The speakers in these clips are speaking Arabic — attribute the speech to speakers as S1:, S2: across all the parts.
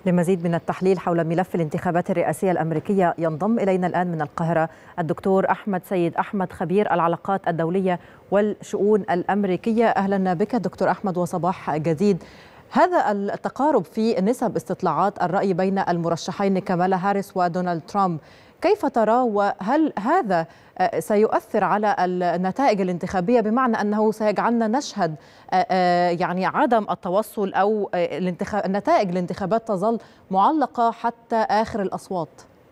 S1: لمزيد من التحليل حول ملف الانتخابات الرئاسية الأمريكية ينضم إلينا الآن من القاهرة الدكتور أحمد سيد أحمد، خبير العلاقات الدولية والشؤون الأمريكية. أهلا بك دكتور أحمد وصباح جديد. هذا التقارب في نسب استطلاعات الرأي بين المرشحين كامالا هاريس ودونالد ترامب كيف ترى، وهل هذا سيؤثر على النتائج الانتخابية، بمعنى أنه سيجعلنا نشهد يعني عدم التوصل أو نتائج الانتخابات تظل معلقة حتى آخر الأصوات؟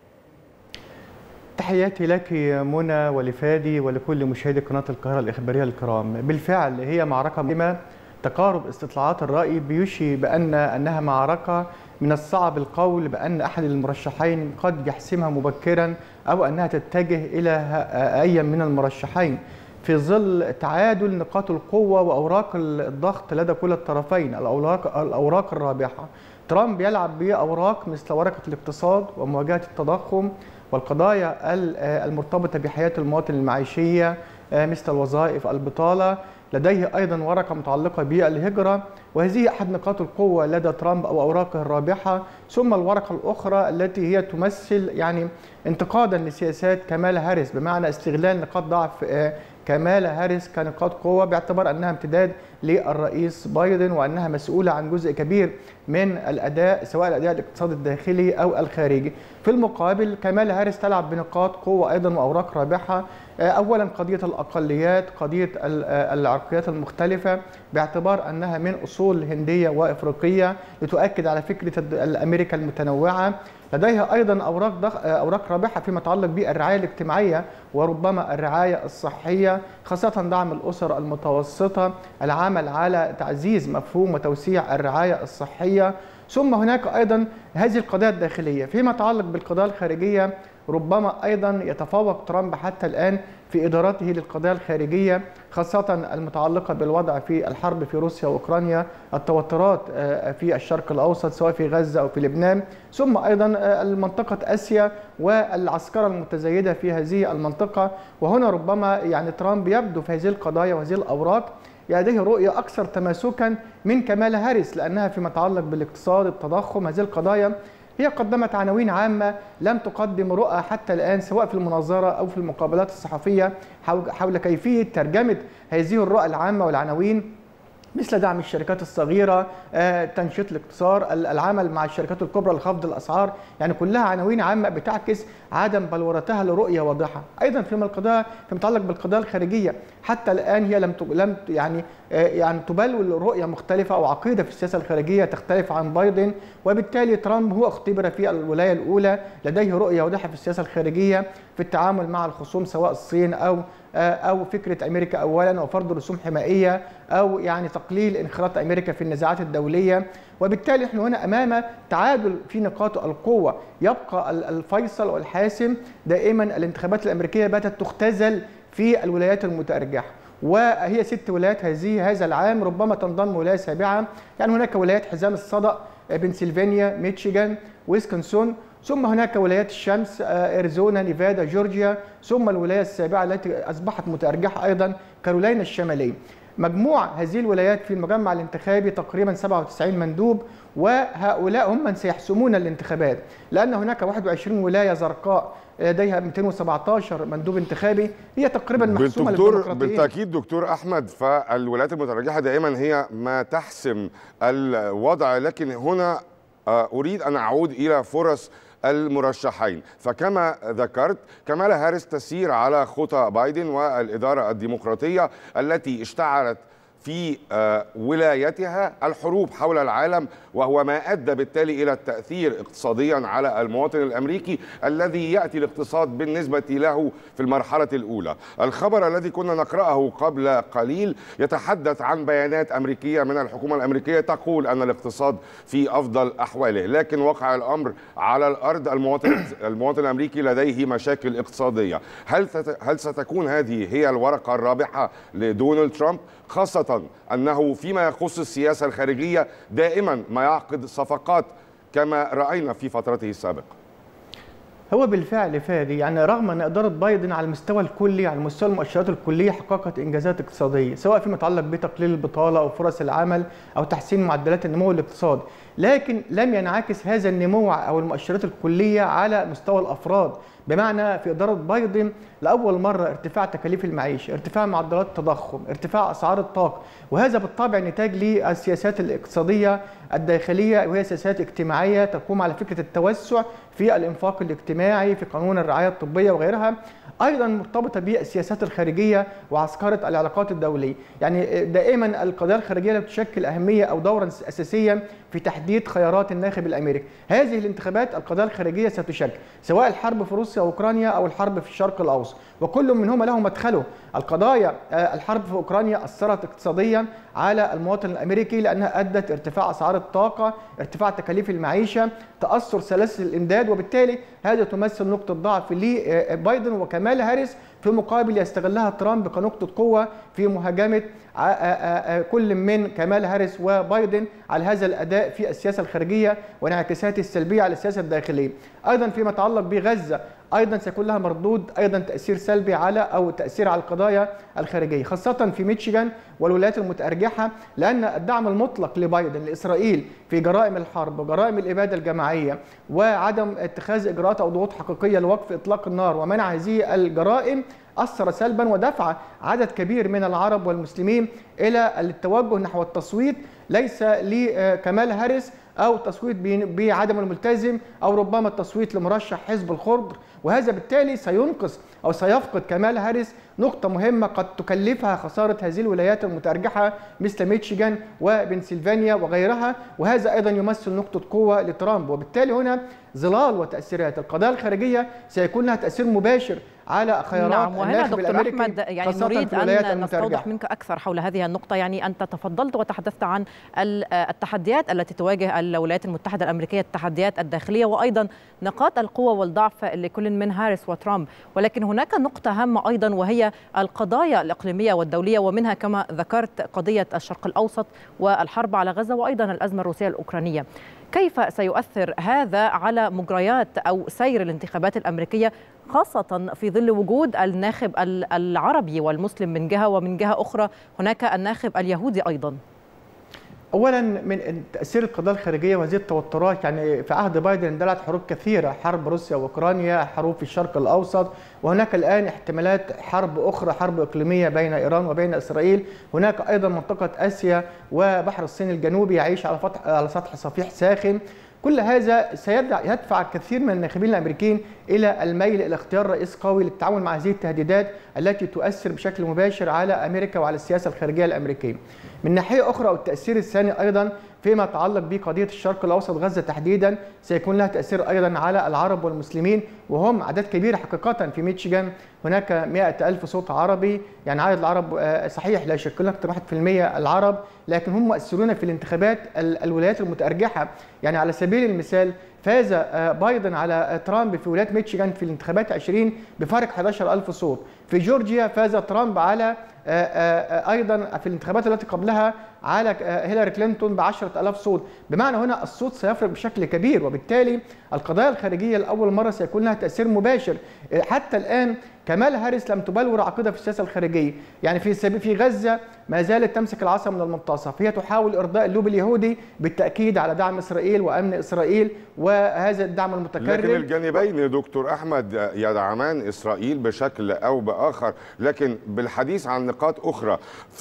S2: تحياتي لك منى ولفادي ولكل مشاهدي قناة القاهرة الإخبارية الكرام. بالفعل هي معركة مهمة. تقارب استطلاعات الرأي بيشي أنها معركة من الصعب القول بأن أحد المرشحين قد يحسمها مبكرا أو أنها تتجه إلى أي من المرشحين في ظل تعادل نقاط القوة وأوراق الضغط لدى كل الطرفين، الأوراق الرابحة. ترامب يلعب بأوراق مثل ورقة الاقتصاد ومواجهة التضخم والقضايا المرتبطة بحياة المواطن المعيشية مثل الوظائف، البطالة. لديه أيضا ورقة متعلقة بالهجرة، وهذه أحد نقاط القوة لدى ترامب أو أوراقه الرابحة. ثم الورقة الأخرى التي هي تمثل انتقادا لسياسات كامالا هاريس، بمعنى استغلال نقاط ضعف كامالا هاريس كنقاط قوة، باعتبار أنها امتداد للرئيس بايدن وأنها مسؤولة عن جزء كبير من الأداء، سواء الأداء الاقتصادي الداخلي أو الخارجي. في المقابل كامالا هاريس تلعب بنقاط قوة أيضا وأوراق رابحة. أولا قضية الأقليات، قضية العرقيات المختلفة، باعتبار أنها من أصول هندية وإفريقية، لتؤكد على فكرة الأمريكا المتنوعة. لديها أيضا أوراق رابحة فيما يتعلق بالرعاية الاجتماعية وربما الرعاية الصحية، خاصة دعم الأسر المتوسطة، العمل على تعزيز مفهوم وتوسيع الرعاية الصحية. ثم هناك أيضا هذه القضايا الداخلية. فيما يتعلق بالقضايا الخارجية ربما أيضا يتفوق ترامب حتى الآن في إدارته للقضايا الخارجية، خاصة المتعلقة بالوضع في الحرب في روسيا وأوكرانيا، التوترات في الشرق الأوسط سواء في غزة أو في لبنان، ثم أيضا منطقة آسيا والعسكرة المتزايدة في هذه المنطقة. وهنا ربما ترامب يبدو في هذه القضايا وهذه الأوراق لديه رؤية أكثر تماسكا من كامالا هاريس، لأنها فيما يتعلق بالاقتصاد، التضخم، هذه القضايا هي قدمت عناوين عامة لم تقدم رؤى حتى الآن، سواء في المناظرة أو في المقابلات الصحفية، حول كيفية ترجمة هذه الرؤى العامة والعناوين، مثل دعم الشركات الصغيرة، تنشيط الاقتصاد، العمل مع الشركات الكبرى لخفض الأسعار. كلها عناوين عامة بتعكس عدم بلورتها لرؤية واضحة. أيضا فيما يتعلق بالقضايا الخارجية، حتى الآن هي لم تبلور رؤية مختلفة أو عقيدة في السياسة الخارجية تختلف عن بايدن، وبالتالي ترامب هو اختبر في الولاية الأولى، لديه رؤية واضحة في السياسة الخارجية في التعامل مع الخصوم سواء الصين أو فكرة أمريكا أولا، وفرض رسوم حمائية، أو تقليل انخراط أمريكا في النزاعات الدولية. وبالتالي نحن هنا أمام تعادل في نقاط القوة. يبقى الفيصل والحاسم دائما الانتخابات الأمريكية باتت تختزل في الولايات المتأرجحة، وهي 6 ولايات هذا العام، ربما تنضم ولاية سابعة. هناك ولايات حزام الصدأ، بنسلفانيا، ميشيغان، ويسكنسون، ثم هناك ولايات الشمس، أريزونا، نيفادا، جورجيا، ثم الولاية السابعة التي أصبحت متأرجحة أيضا كارولاينا الشمالية. مجموع هذه الولايات في المجمع الانتخابي تقريبا 97 مندوب، وهؤلاء هم من سيحسمون الانتخابات، لأن هناك 21 ولاية زرقاء لديها 217 مندوب انتخابي، هي تقريبا محسومة للديمقراطيين.
S3: بالتأكيد دكتور أحمد، فالولايات المترجحة دائما هي ما تحسم الوضع، لكن هنا أريد أن أعود إلى فرص المرشحين. فكما ذكرت كامالا هاريس تسير على خطى بايدن والإدارة الديمقراطية التي اشتعلت في ولايتها الحروب حول العالم، وهو ما أدى بالتالي إلى التأثير اقتصاديا على المواطن الأمريكي الذي يأتي الاقتصاد بالنسبة له في المرحلة الأولى. الخبر الذي كنا نقرأه قبل قليل يتحدث عن بيانات أمريكية من الحكومة الأمريكية تقول أن الاقتصاد في أفضل أحواله، لكن واقع الأمر على الأرض المواطن الأمريكي لديه مشاكل اقتصادية. هل ستكون هذه هي الورقة الرابحة لدونالد ترامب، خاصة أنه فيما يخص السياسة الخارجية دائما ما يعقد صفقات كما رأينا في فترته السابقة؟
S2: هو بالفعل فادي، يعني رغم ان اداره بايدن على المستوى الكلي، على مستوى المؤشرات الكليه، حققت انجازات اقتصاديه سواء فيما يتعلق بتقليل البطاله او فرص العمل او تحسين معدلات النمو الاقتصادي، لكن لم ينعكس هذا النمو او المؤشرات الكليه على مستوى الافراد. بمعنى في اداره بايدن لاول مره ارتفاع تكاليف المعيشه، ارتفاع معدلات التضخم، ارتفاع اسعار الطاقه، وهذا بالطبع نتاج للسياسات الاقتصاديه الداخليه، وهي سياسات اجتماعيه تقوم على فكره التوسع في الانفاق الاجتماعي، في قانون الرعايه الطبيه وغيرها، ايضا مرتبطه بالسياسات الخارجيه وعسكره العلاقات الدوليه. يعني دائما القضايا الخارجيه بتشكل اهميه او دورا اساسيا في تحديد خيارات الناخب الامريكي. هذه الانتخابات القضايا الخارجيه ستشكل سواء الحرب في روسيا واوكرانيا او الحرب في الشرق الاوسط، وكل منهما له مدخله. القضايا الحرب في اوكرانيا اثرت اقتصاديا على المواطن الامريكي لانها ادت ارتفاع اسعار الطاقه، ارتفاع تكاليف المعيشه، تاثر سلاسل الامداد، وبالتالي هذا تمثل نقطه ضعف لبايدن وكمالا هاريس، في مقابل يستغلها ترامب كنقطه قوه في مهاجمه كل من كمالا هاريس وبايدن على هذا الاداء في السياسه الخارجيه وانعكاساته السلبيه على السياسه الداخليه. ايضا فيما يتعلق بغزه ايضا سيكون لها مردود، ايضا تاثير سلبي على تاثير على القضايا الخارجيه، خاصه في ميشيغان والولايات المتارجحه، لان الدعم المطلق لبايدن لاسرائيل في جرائم الحرب وجرائم الاباده الجماعيه وعدم اتخاذ اجراءات او ضغوط حقيقيه لوقف اطلاق النار ومنع هذه الجرائم أثر سلبا ودفع عدد كبير من العرب والمسلمين إلى التوجه نحو التصويت ليس لكمالا هاريس أو تصويت بعدم الملتزم أو ربما التصويت لمرشح حزب الخضر، وهذا بالتالي سينقص أو سيفقد كمالا هاريس نقطة مهمة قد تكلفها خسارة هذه الولايات المتأرجحة مثل ميشيغان وبنسلفانيا وغيرها، وهذا أيضا يمثل نقطة قوة لترامب. وبالتالي هنا ظلال وتأثيرات القضايا الخارجية سيكون لها تأثير مباشر على خيارات الناخب الأمريكي.
S1: أحمد، يعني نريد أن نستوضح منك أكثر حول هذه النقطة. يعني أنت تفضلت وتحدثت عن التحديات التي تواجه الولايات المتحدة الأمريكية، التحديات الداخلية وأيضا نقاط القوة والضعف لكل من هاريس وترامب، ولكن هناك نقطة هامة أيضا وهي القضايا الإقليمية والدولية، ومنها كما ذكرت قضية الشرق الأوسط والحرب على غزة وأيضا الأزمة الروسية الأوكرانية. كيف سيؤثر هذا على مجريات أو سير الانتخابات الأمريكية، خاصة في ظل وجود الناخب العربي والمسلم من جهة، ومن جهة أخرى هناك الناخب اليهودي أيضا؟
S2: اولا من تاثير القضايا الخارجيه وهذه التوترات، يعني في عهد بايدن اندلعت حروب كثيره، حرب روسيا واوكرانيا، حروب في الشرق الاوسط، وهناك الان احتمالات حرب اخرى، حرب اقليميه بين ايران وبين اسرائيل، هناك ايضا منطقه اسيا وبحر الصين الجنوبي يعيش على سطح صفيح ساخن. كل هذا سيدفع كثير من الناخبين الامريكيين الى الميل الى اختيار رئيس قوي للتعامل مع هذه التهديدات التي تؤثر بشكل مباشر على امريكا وعلى السياسه الخارجيه الامريكيه. من ناحيه اخرى والتاثير الثاني ايضا فيما يتعلق بقضيه الشرق الاوسط، غزه تحديدا، سيكون لها تاثير ايضا على العرب والمسلمين، وهم اعداد كبيره حقيقه. في ميشيغان هناك 100,000 صوت عربي، يعني عدد العرب صحيح لا يشكلون اكثر من 1% العرب، لكن هم مؤثرون في الانتخابات الولايات المتأرجحة. يعني على سبيل المثال فاز بايدن على ترامب في ولاية ميشيغان في الانتخابات 20 بفارق 11,000 صوت. في جورجيا فاز ترامب على أيضا في الانتخابات التي قبلها على هيلاري كلينتون ب10,000 صوت. بمعنى هنا الصوت سيفرق بشكل كبير، وبالتالي القضايا الخارجية لأول مرة سيكون لها تأثير مباشر. حتى الآن كمالا هاريس لم تبلور عقيدة في السياسة الخارجية، يعني في غزة ما زالت تمسك العصا من المنتصف، هي تحاول إرضاء اللوبي اليهودي بالتأكيد على دعم إسرائيل وأمن إسرائيل وهذا الدعم المتكرر.
S3: لكن الجانبين دكتور أحمد يدعمان إسرائيل بشكل أو بآخر، لكن بالحديث عن نقاط أخرى،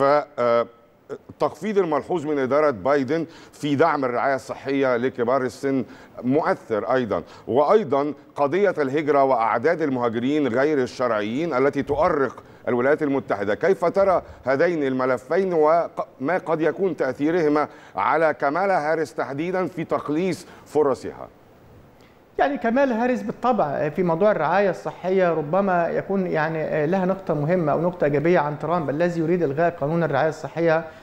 S3: التخفيض الملحوظ من إدارة بايدن في دعم الرعاية الصحية لكبار السن مؤثر أيضا، وأيضا قضية الهجرة وأعداد المهاجرين غير الشرعيين التي تؤرق الولايات المتحدة. كيف ترى هذين الملفين وما قد يكون تأثيرهما على كمالا هاريس تحديدا في تقليص فرصها؟
S2: يعني كمالا هاريس بالطبع في موضوع الرعاية الصحية ربما يكون يعني لها نقطة مهمة أو نقطة إيجابية عن ترامب الذي يريد إلغاء قانون الرعاية الصحية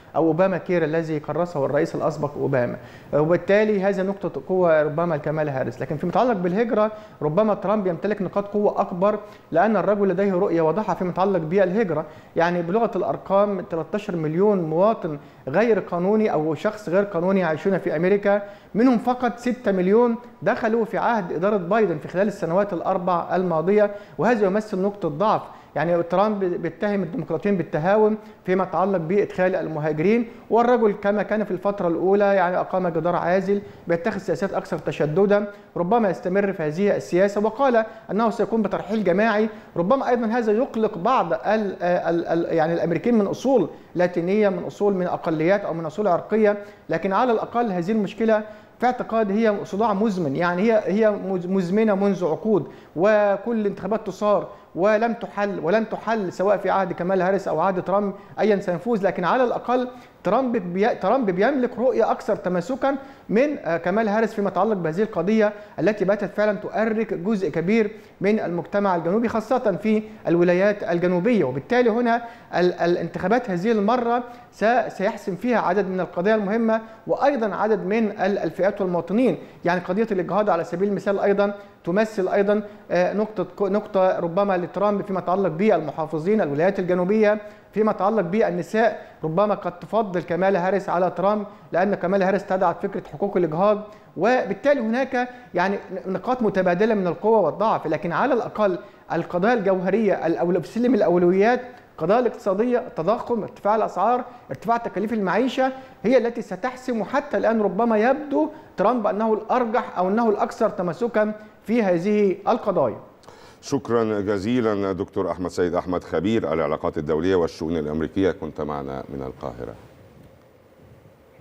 S2: أو أوباما كير الذي كرسه الرئيس الأسبق أوباما، وبالتالي هذه نقطة قوة ربما لكمالا هاريس. لكن فيما يتعلق بالهجرة ربما ترامب يمتلك نقاط قوة أكبر، لأن الرجل لديه رؤية واضحة فيما يتعلق بالهجرة. يعني بلغة الأرقام 13 مليون مواطن غير قانوني أو شخص غير قانوني يعيشون في أمريكا، منهم فقط 6 مليون دخلوا في عهد إدارة بايدن في خلال السنوات الأربع الماضية، وهذا يمثل نقطة ضعف. يعني ترامب بيتهم الديمقراطيين بالتهاون فيما يتعلق بإدخال المهاجرين، والرجل كما كان في الفترة الأولى يعني أقام جدار عازل بيتخذ سياسات أكثر تشددا، ربما يستمر في هذه السياسة، وقال أنه سيكون بترحيل جماعي. ربما أيضا هذا يقلق بعض يعني الأمريكيين من أصول لاتينية، من أصول من أقليات أو من أصول عرقية، لكن على الأقل هذه المشكلة في اعتقادي هي صداع مزمن، يعني هي مزمنة منذ عقود، وكل الانتخابات تصار ولن تحل سواء في عهد كمالا هاريس او عهد ترامب ايا سيفوز. لكن على الاقل ترامب بيملك رؤيه اكثر تماسكا من كمالا هاريس فيما يتعلق بهذه القضيه التي باتت فعلا تؤرق جزء كبير من المجتمع الجنوبي خاصه في الولايات الجنوبيه. وبالتالي هنا الانتخابات هذه المره سيحسم فيها عدد من القضايا المهمه، وايضا عدد من الفئات والمواطنين. يعني قضيه الاجهاض على سبيل المثال ايضا تمثل ايضا نقطه ربما لترامب فيما يتعلق بالمحافظين الولايات الجنوبيه. فيما يتعلق بالنساء ربما قد تفضل كمالا هاريس على ترامب، لان كمالا هاريس تدعت فكره حقوق الاجهاض، وبالتالي هناك يعني نقاط متبادله من القوه والضعف. لكن على الاقل القضايا الجوهريه في سلم الاولويات، القضايا الاقتصاديه، التضخم، ارتفاع الاسعار، ارتفاع تكاليف المعيشه، هي التي ستحسم. وحتى الان ربما يبدو ترامب انه الارجح او انه الاكثر تمسكا في هذه القضايا.
S3: شكرا جزيلا دكتور أحمد سيد أحمد، خبير العلاقات الدولية والشؤون الأمريكية، كنت معنا من القاهرة.